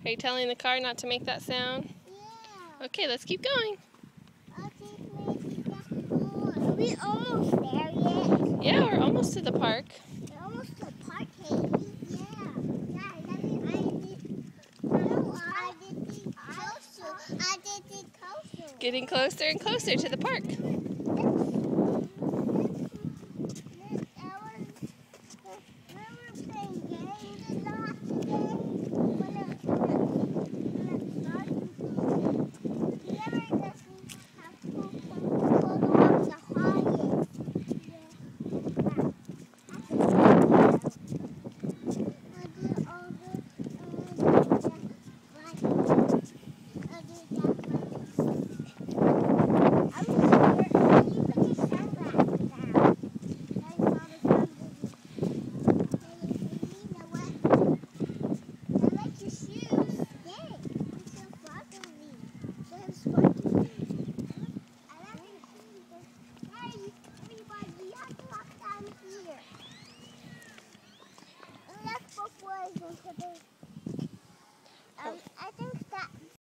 Are you telling the car not to make that sound? Yeah. Okay, let's keep going. Are we almost there yet? Yeah, we're almost to the park. We're almost to the park, Haley. Yeah. I did the coastal. Getting closer and closer to the park. I think that